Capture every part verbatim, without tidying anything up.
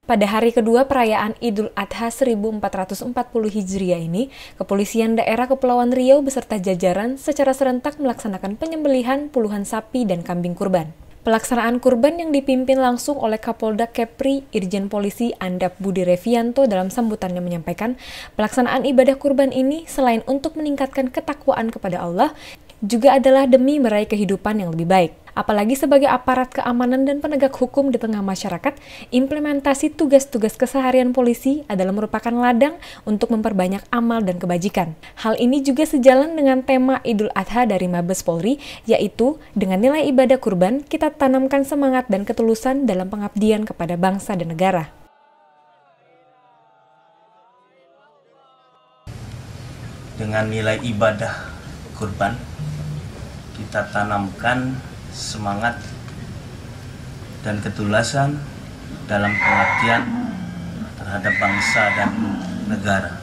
Pada hari kedua perayaan Idul Adha seribu empat ratus empat puluh Hijriah ini, Kepolisian Daerah Kepulauan Riau beserta jajaran secara serentak melaksanakan penyembelihan puluhan sapi dan kambing kurban. Pelaksanaan kurban yang dipimpin langsung oleh Kapolda Kepri, Irjen Polisi Andap Budi Revianto dalam sambutannya menyampaikan, pelaksanaan ibadah kurban ini selain untuk meningkatkan ketakwaan kepada Allah, juga adalah demi meraih kehidupan yang lebih baik. Apalagi sebagai aparat keamanan dan penegak hukum di tengah masyarakat, implementasi tugas-tugas keseharian polisi adalah merupakan ladang untuk memperbanyak amal dan kebajikan. Hal ini juga sejalan dengan tema Idul Adha dari Mabes Polri, yaitu dengan nilai ibadah kurban, kita tanamkan semangat dan ketulusan dalam pengabdian kepada bangsa dan negara. Dengan nilai ibadah kurban, kita tanamkan semangat dan ketulusan dalam pengabdian terhadap bangsa dan negara.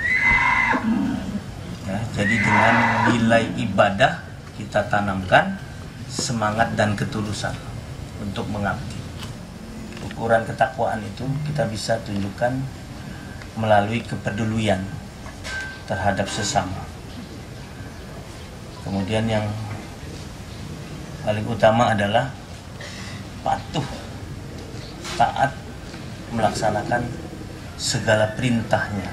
Ya, jadi dengan nilai ibadah kita tanamkan semangat dan ketulusan untuk mengabdi. Ukuran ketakwaan itu kita bisa tunjukkan melalui kepedulian terhadap sesama. Kemudian yang paling utama adalah patuh, taat, melaksanakan segala perintahnya.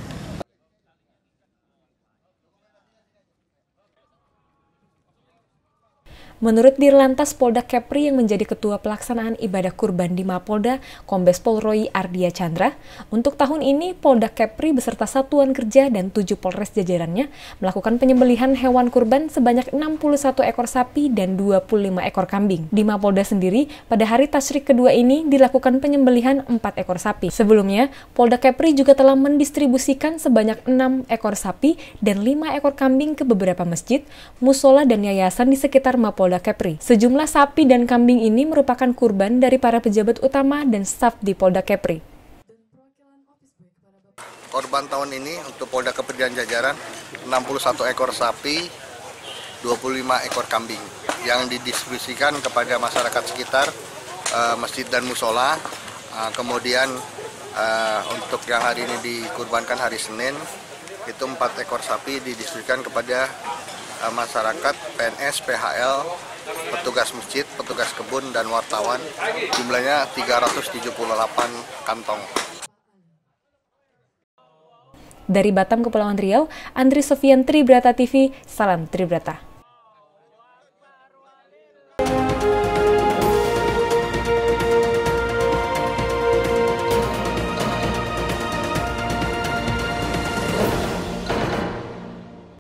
Menurut Dirlantas Polda Kepri yang menjadi ketua pelaksanaan ibadah kurban di Mapolda, Kombes Pol Roy Ardia Chandra, untuk tahun ini Polda Kepri beserta satuan kerja dan tujuh polres jajarannya melakukan penyembelihan hewan kurban sebanyak enam puluh satu ekor sapi dan dua puluh lima ekor kambing. Di Mapolda sendiri, pada hari tasyrik kedua ini dilakukan penyembelihan empat ekor sapi. Sebelumnya, Polda Kepri juga telah mendistribusikan sebanyak enam ekor sapi dan lima ekor kambing ke beberapa masjid, musola dan yayasan di sekitar Mapolda Polda Kepri. Sejumlah sapi dan kambing ini merupakan kurban dari para pejabat utama dan staf di Polda Kepri. Korban tahun ini untuk Polda Kepri dan jajaran enam puluh satu ekor sapi, dua puluh lima ekor kambing yang didistribusikan kepada masyarakat sekitar uh, masjid dan musola. Uh, kemudian uh, untuk yang hari ini dikurbankan hari Senin, itu empat ekor sapi didistribusikan kepada masyarakat, P N S, P H L, petugas masjid, petugas kebun, dan wartawan. Jumlahnya tiga ratus tujuh puluh delapan kantong. Dari Batam, Kepulauan Riau, Andri Sofian, Tribrata T V, salam Tribrata.